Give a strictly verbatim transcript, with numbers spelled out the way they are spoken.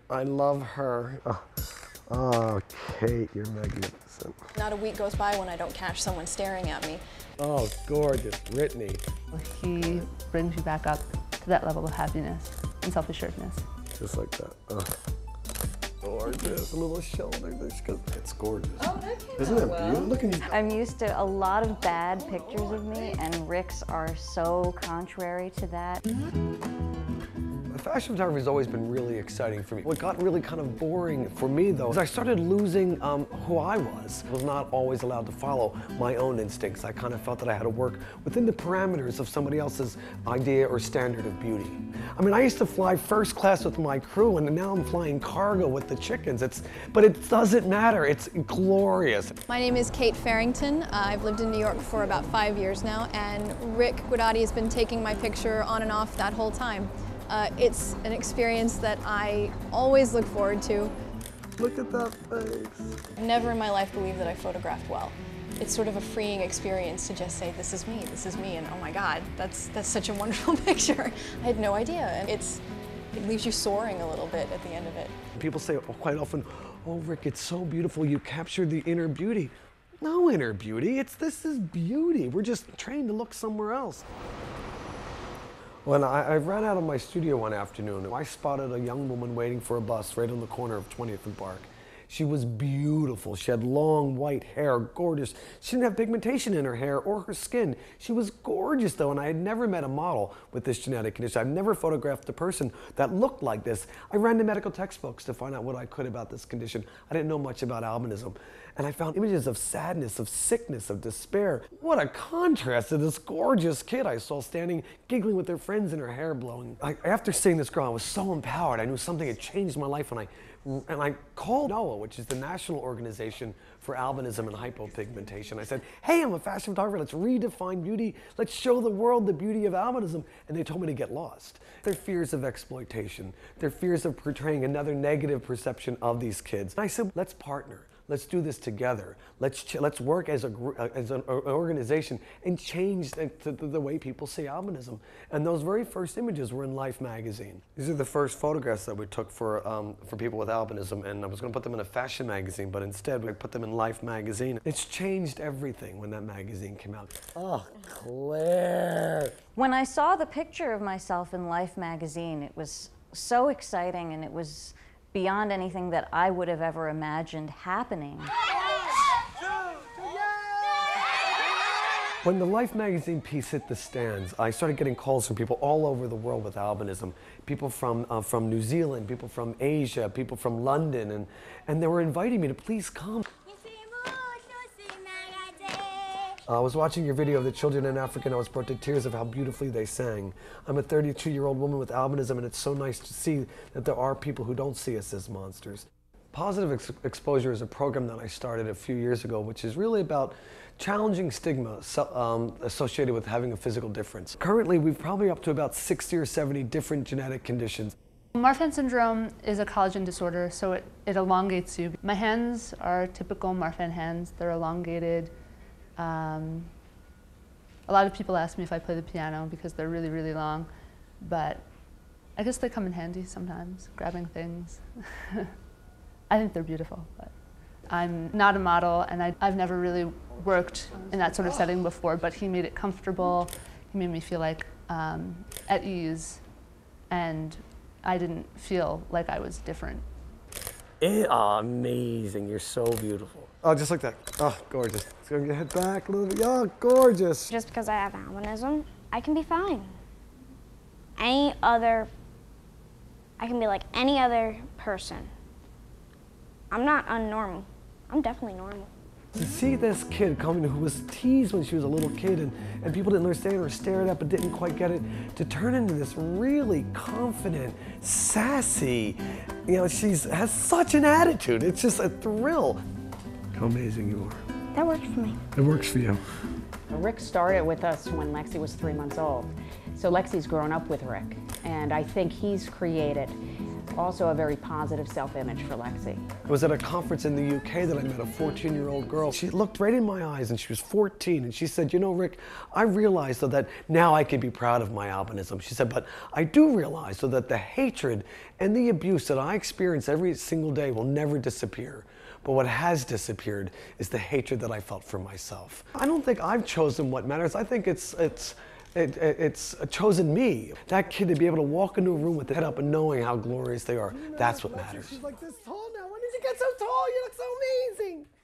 I love her. Oh, oh, Kate, you're magnificent. Not a week goes by when I don't catch someone staring at me. Oh, gorgeous, Brittany. He brings you back up to that level of happiness and self-assuredness. Just like that. Oh. Gorgeous, a little shoulder. It's gorgeous. Oh, that came Isn't out that well. beautiful? Look at you. I'm used to a lot of bad pictures of me, and Rick's are so contrary to that. Fashion photography has always been really exciting for me. What got really kind of boring for me, though, is I started losing um, who I was. I was not always allowed to follow my own instincts. I kind of felt that I had to work within the parameters of somebody else's idea or standard of beauty. I mean, I used to fly first class with my crew, and now I'm flying cargo with the chickens. It's, but it doesn't matter. It's glorious. My name is Kate Farrington. Uh, I've lived in New York for about five years now, and Rick Guidotti has been taking my picture on and off that whole time. Uh, it's an experience that I always look forward to. Look at that face. I've never in my life believed that I photographed well. It's sort of a freeing experience to just say, this is me, this is me, and oh my God, that's, that's such a wonderful picture. I had no idea, and it's, it leaves you soaring a little bit at the end of it. People say quite often, oh Rick, it's so beautiful, you captured the inner beauty. No inner beauty, it's, this is beauty. We're just trained to look somewhere else. When I, I ran out of my studio one afternoon, I spotted a young woman waiting for a bus right on the corner of twentieth and Park. She was beautiful. She had long white hair, gorgeous. She didn't have pigmentation in her hair or her skin. She was gorgeous though, and I had never met a model with this genetic condition. I've never photographed a person that looked like this. I ran to medical textbooks to find out what I could about this condition. I didn't know much about albinism. And I found images of sadness, of sickness, of despair. What a contrast to this gorgeous kid I saw standing, giggling with her friends and her hair blowing. I, after seeing this girl, I was so empowered. I knew something had changed my life, and I, and I called NOAA, which is the National Organization for Albinism and Hypopigmentation. I said, hey, I'm a fashion photographer. Let's redefine beauty. Let's show the world the beauty of albinism. And they told me to get lost. Their fears of exploitation, their fears of portraying another negative perception of these kids. And I said, let's partner. Let's do this together. Let's, ch let's work as, a, as an organization and change the, the, the way people see albinism. And those very first images were in Life magazine. These are the first photographs that we took for, um, for people with albinism, and I was gonna put them in a fashion magazine, but instead we put them in Life magazine. It's changed everything when that magazine came out. Oh, Claire. When I saw the picture of myself in Life magazine, it was so exciting, and it was beyond anything that I would have ever imagined happening. When the Life magazine piece hit the stands, I started getting calls from people all over the world with albinism. People from, uh, from New Zealand, people from Asia, people from London, and, and they were inviting me to please come. I was watching your video of the children in Africa, and I was brought to tears of how beautifully they sang. I'm a thirty-two-year-old woman with albinism, and it's so nice to see that there are people who don't see us as monsters. Positive Ex Exposure is a program that I started a few years ago, which is really about challenging stigma so, um, associated with having a physical difference. Currently, we've probably up to about sixty or seventy different genetic conditions. Marfan syndrome is a collagen disorder, so it, it elongates you. My hands are typical Marfan hands. They're elongated. Um, a lot of people ask me if I play the piano because they're really, really long, but I guess they come in handy sometimes, grabbing things. I think they're beautiful, but I'm not a model, and I, I've never really worked in that sort of setting before, but he made it comfortable. He made me feel like um, at ease, and I didn't feel like I was different. It, oh, amazing, you're so beautiful. Oh, just like that. Oh, gorgeous. Let's go head back a little bit. Oh, gorgeous. Just because I have albinism, I can be fine. Any other, I can be like any other person. I'm not unnormal. I'm definitely normal. To see this kid coming who was teased when she was a little kid, and, and people didn't understand her, stared at but didn't quite get it, to turn into this really confident, sassy, you know, she's has such an attitude. It's just a thrill. How amazing you are. That works for me. It works for you. Rick started with us when Lexi was three months old. So Lexi's grown up with Rick, and I think he's created also a very positive self-image for Lexi. I was at a conference in the U K that I met a fourteen-year-old girl. She looked right in my eyes and she was fourteen and she said, you know, Rick, I realize though that now I can be proud of my albinism. She said, but I do realize though that the hatred and the abuse that I experience every single day will never disappear. But what has disappeared is the hatred that I felt for myself. I don't think I've chosen what matters. I think it's, it's, It, it, it's chosen me. That kid to be able to walk into a room with their head up and knowing how glorious they are, that's what matters. She's like this tall now. When did you get so tall? You look so amazing.